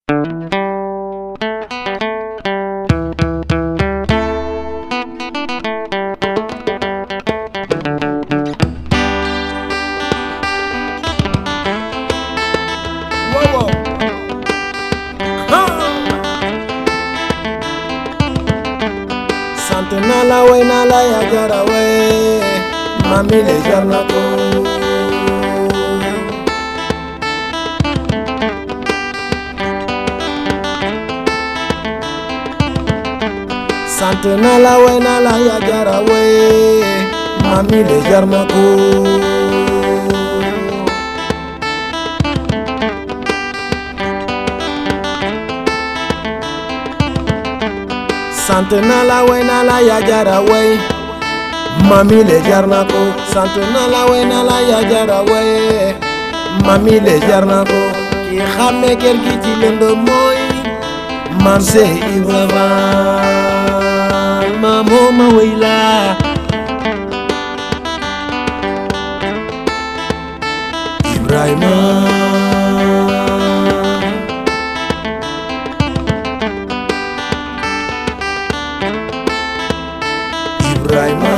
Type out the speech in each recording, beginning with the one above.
Sant na la wey na la ya jara wey mami le jar na ko Sant na la wey na la ya jara wey mami le jar na ko Sant na la wey na la ya jara wey mami le jar na ko Sant na la wey na la ya jara wey mami le jar na ko ki xame kër gi ci lëndëm mooy Maam Seex Ibra Faal maamoo ma wey la Ibrahima Ibrahima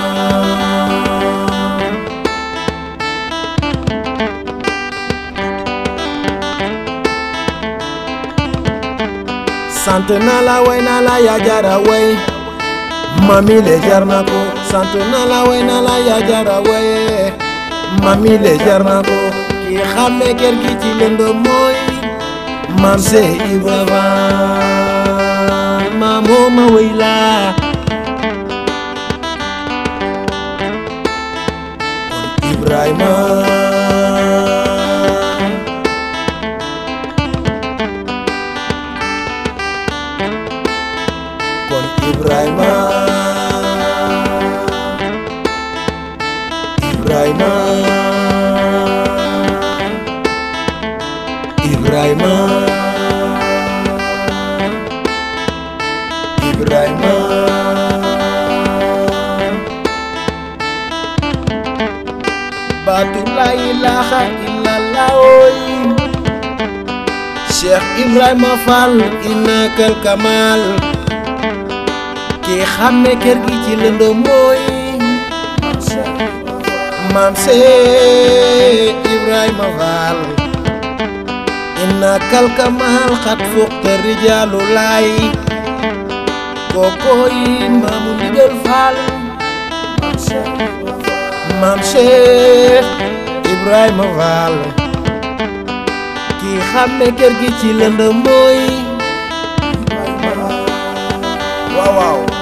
Sant na la wey na la ya jara wey mami le jar na ko Sant na la wey na la ya jara wey mami le jar na ko ki xame kër gi ci lëndëm mooy Maam Seex Ibra Faal maamoo ma wey la Ibrahima kon Ibrahima Ibrahima Ibrahima Ibrahima baatu la ilaha illallah Cheikh Ibrahima Fall innakal kamal ki xame kër gi ci lëndëm mooy Maam Seex Ibrahima Fall innakal kamal xat fuqta rijaalu laay kokoy maamu ndigal Fall Maam Seex Ibrahima Fall ki xame kër gi ci lëndëm mooy waaw waaw